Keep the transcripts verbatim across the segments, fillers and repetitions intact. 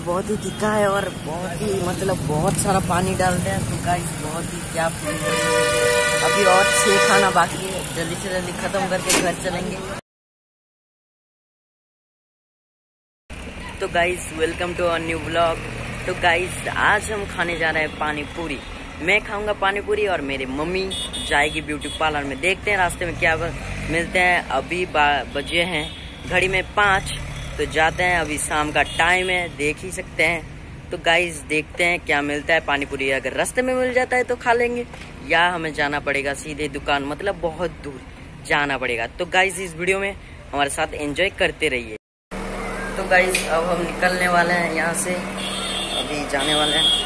बहुत ही तीखा है और बहुत ही मतलब बहुत सारा पानी डालते हैं। तो गाइस बहुत ही क्या फील है। अभी और छह खाना बाकी है, जल्दी से जल्दी खत्म करके घर चलेंगे। तो guys welcome to our new blog. तो गाइस आज हम खाने जा रहे हैं पानी पूरी। मैं खाऊंगा पानी पूरी और मेरी मम्मी जाएगी ब्यूटी पार्लर में। देखते हैं रास्ते में क्या मिलते हैं। अभी बजे हैं घड़ी में पाँच, तो जाते हैं। अभी शाम का टाइम है, देख ही सकते हैं। तो गाइस देखते हैं क्या मिलता है। पानी पूरी अगर रास्ते में मिल जाता है तो खा लेंगे, या हमें जाना पड़ेगा सीधे दुकान, मतलब बहुत दूर जाना पड़ेगा। तो गाइस इस वीडियो में हमारे साथ एंजॉय करते रहिए। तो गाइस अब हम निकलने वाले हैं यहाँ से, अभी जाने वाले हैं।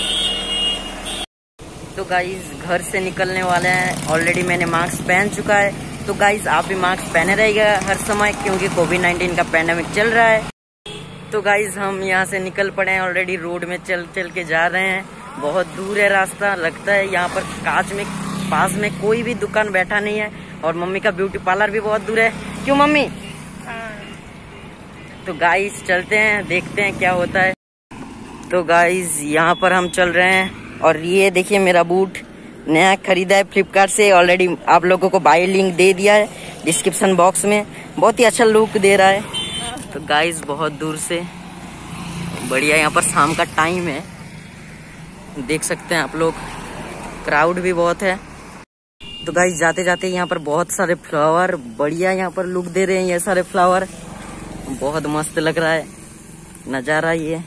तो गाइस घर से निकलने वाले हैं। ऑलरेडी मैंने मास्क पहन चुका है। तो गाइस आप भी मास्क पहने रहिएगा हर समय, क्योंकि कोविड नाइन्टीन का पैंडेमिक चल रहा है। तो गाइस हम यहाँ से निकल पड़े हैं। ऑलरेडी रोड में चल चल के जा रहे हैं। बहुत दूर है रास्ता, लगता है यहाँ पर कांच में पास में कोई भी दुकान बैठा नहीं है। और मम्मी का ब्यूटी पार्लर भी बहुत दूर है। क्यों मम्मी? तो गाइस चलते हैं, देखते हैं क्या होता है। तो गाइस यहाँ पर हम चल रहे हैं। और ये देखिए मेरा बूट नया खरीदा है फ्लिपकार्ट से। ऑलरेडी आप लोगों को बाय लिंक दे दिया है डिस्क्रिप्शन बॉक्स में। बहुत ही अच्छा लुक दे रहा है। तो गाइस बहुत दूर से बढ़िया, यहाँ पर शाम का टाइम है, देख सकते हैं आप लोग। क्राउड भी बहुत है। तो गाइस जाते जाते यहाँ पर बहुत सारे फ्लावर बढ़िया यहाँ पर लुक दे रहे हैं। ये सारे फ्लावर बहुत मस्त लग रहा है नज़ारा, ये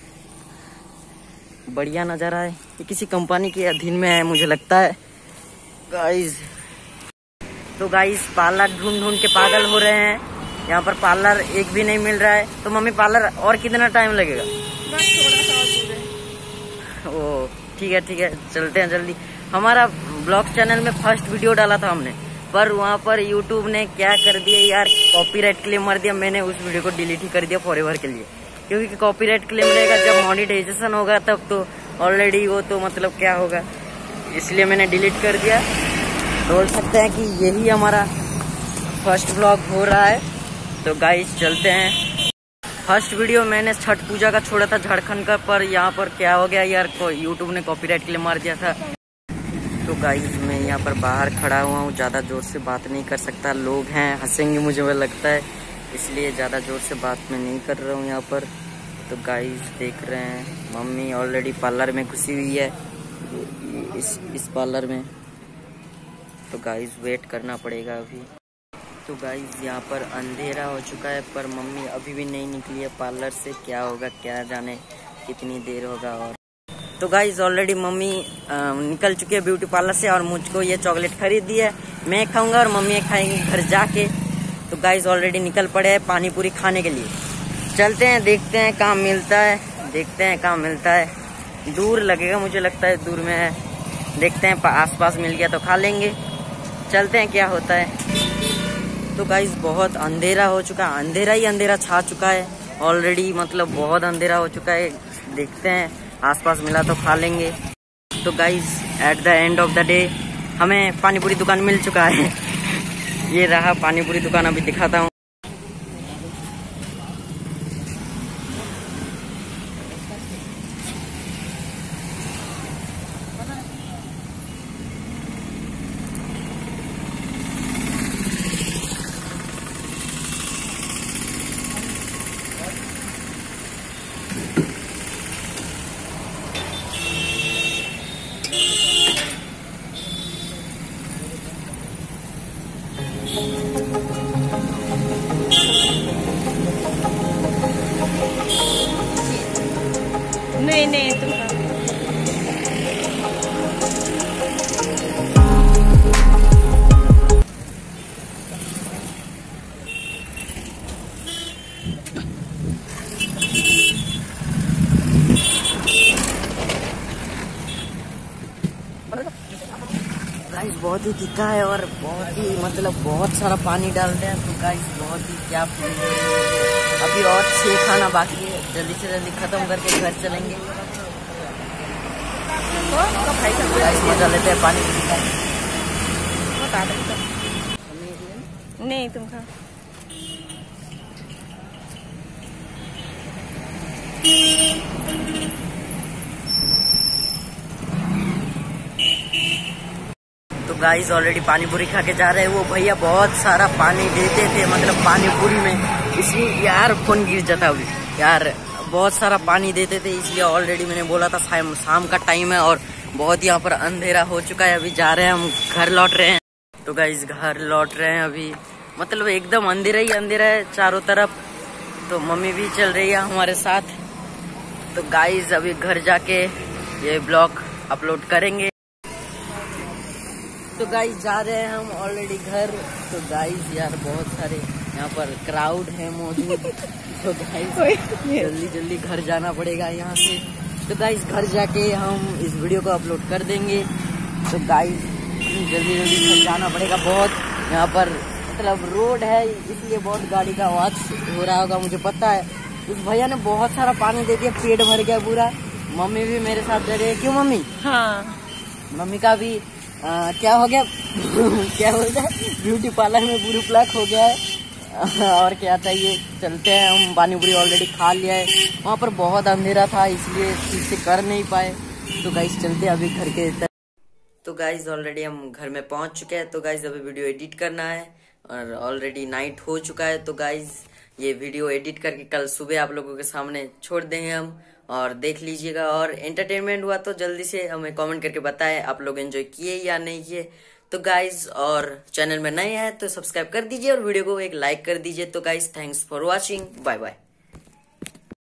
बढ़िया नज़ारा है। ये किसी कंपनी के अधीन में है मुझे लगता है गाइस। तो गाइस पार्लर ढूंढ ढूंढ के पागल हो रहे हैं। यहाँ पर पार्लर एक भी नहीं मिल रहा है। तो मम्मी पार्लर और कितना टाइम लगेगा? बस थोड़ा सा दूर है। ओ ठीक है ठीक है, चलते हैं जल्दी। हमारा ब्लॉग चैनल में फर्स्ट वीडियो डाला था हमने, पर वहाँ पर यूट्यूब ने क्या कर दिया यार, कॉपीराइट क्लेम मार दिया। मैंने उस वीडियो को डिलीट ही कर दिया फॉरएवर के लिए, क्योंकि कॉपीराइट क्लेम रहेगा जब मोनेटाइजेशन होगा तब। तो ऑलरेडी वो तो मतलब क्या होगा, इसलिए मैंने डिलीट कर दिया। बोल सकते हैं कि यही हमारा फर्स्ट ब्लॉग हो रहा है। तो गाइस चलते हैं। फर्स्ट वीडियो मैंने छठ पूजा का छोड़ा था झारखंड का, पर यहाँ पर क्या हो गया यार, यूट्यूब ने कॉपीराइट क्लेम मार दिया था। तो गाइस मैं यहाँ पर बाहर खड़ा हुआ हूँ, ज़्यादा जोर से बात नहीं कर सकता, लोग हैं हंसेंगे मुझे वो लगता है, इसलिए ज़्यादा जोर से बात मैं नहीं कर रहा हूँ यहाँ पर। तो गाइस देख रहे हैं मम्मी ऑलरेडी पार्लर में घुसी हुई है, इस इस पार्लर में। तो गाइस वेट करना पड़ेगा अभी। तो गाइस यहाँ पर अंधेरा हो चुका है, पर मम्मी अभी भी नहीं निकली है पार्लर से। क्या होगा क्या जाने, कितनी देर होगा। और तो गाइस ऑलरेडी मम्मी निकल चुकी है ब्यूटी पार्लर से, और मुझको ये चॉकलेट खरीद दी है। मैं खाऊंगा और मम्मी खाएंगी घर जाके। तो गाइस ऑलरेडी निकल पड़े हैं पानी पूरी खाने के लिए। चलते हैं, देखते हैं कहाँ मिलता है, देखते हैं कहाँ मिलता है। दूर लगेगा मुझे लगता है, दूर में है, देखते हैं आसपास मिल गया तो खा लेंगे। चलते हैं क्या होता है। तो गाइस बहुत अंधेरा हो चुका है, अंधेरा ही अंधेरा छा चुका है ऑलरेडी, मतलब बहुत अंधेरा हो चुका है। देखते हैं आसपास मिला तो खा लेंगे। तो guys at the end of the day हमें पानी पूरी दुकान मिल चुका है। ये रहा पानी पूरी दुकान, अभी दिखाता हूँ। नहीं नहीं तुम गाइस बहुत ही तीखा है और बहुत ही मतलब बहुत सारा पानी डालते हैं। तो गाइस बहुत ही क्या फील है। अभी और छह खाना बाकी है, जल्दी से जल्दी खत्म करके घर चलेंगे। गाइस मजा लेते हैं पानी पूरी का। नहीं तुम खा। Thank you. गाइस ऑलरेडी पानी पूरी खा के जा रहे हैं। वो भैया बहुत सारा पानी देते थे, मतलब पानी पूरी में, इसलिए यार फोन गिर जाता अभी यार। बहुत सारा पानी देते थे, इसलिए ऑलरेडी मैंने बोला था शाम शाम का टाइम है और बहुत यहाँ पर अंधेरा हो चुका है। अभी जा रहे हैं हम, घर लौट रहे हैं। तो गाइस घर लौट रहे हैं अभी, मतलब एकदम अंधेरा ही अंधेरा है चारों तरफ। तो मम्मी भी चल रही है हमारे साथ। तो गाइस अभी घर जाके ये ब्लॉग अपलोड करेंगे। तो गाइस जा रहे हैं हम ऑलरेडी घर। तो गाइस यार बहुत सारे यहाँ पर क्राउड है मौजूद। तो गाइस जल्दी जल्दी घर जाना पड़ेगा यहाँ से। तो गाइस घर जाके हम इस वीडियो को अपलोड कर देंगे। तो गाइस जल्दी जल्दी घर जाना पड़ेगा। बहुत यहाँ पर मतलब रोड है, इसलिए बहुत गाड़ी का आवाज हो रहा होगा, मुझे पता है। उस भैया ने बहुत सारा पानी दे दिया, पेट भर गया पूरा। मम्मी भी मेरे साथ जा रही है। क्यों मम्मी? हाँ, मम्मी का भी आ, क्या हो गया क्या बोलते हैं, ब्यूटी पार्लर में पूरी प्लक हो गया है। और क्या चाहिए, चलते हैं हम। पानी पूरी ऑलरेडी खा लिया है। वहाँ पर बहुत अंधेरा था, इसलिए ठीक से कर नहीं पाए। तो गाइस चलते हैं अभी घर के इधर। तो गाइस ऑलरेडी हम घर में पहुंच चुके हैं। तो गाइस अभी वीडियो एडिट करना है और ऑलरेडी नाइट हो चुका है। तो गाइस ये वीडियो एडिट करके कल सुबह आप लोगों के सामने छोड़ देंगे हम, और देख लीजिएगा। और एंटरटेनमेंट हुआ तो जल्दी से हमें कमेंट करके बताएं आप लोग एंजॉय किए या नहीं किए। तो गाइज और चैनल में नए हैं तो सब्सक्राइब कर दीजिए और वीडियो को एक लाइक कर दीजिए। तो guys thanks for watching, bye bye.